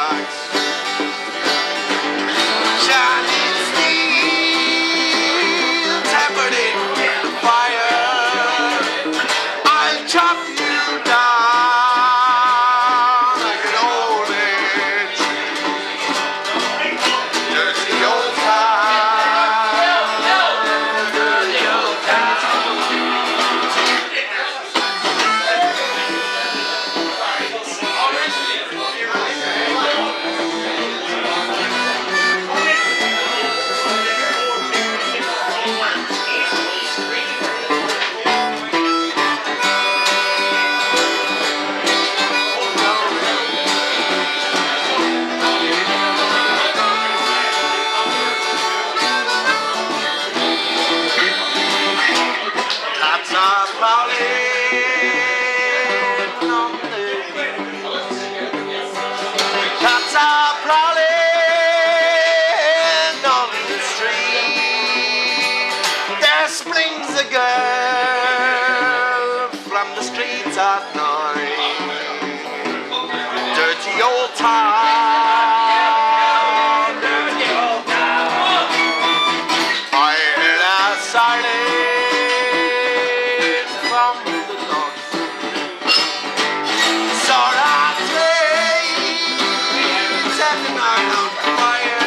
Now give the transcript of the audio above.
tracks. Shining steel, tempered in the fire. I'll chop you down like an old age. Dirty old town. Dirty old town. Cats are prowling on the hills. Cats are prowling on the street. There springs a girl from the streets at night. Dirty old town, dirty old town. I hear that silence from the north. Saw that train set the night on fire.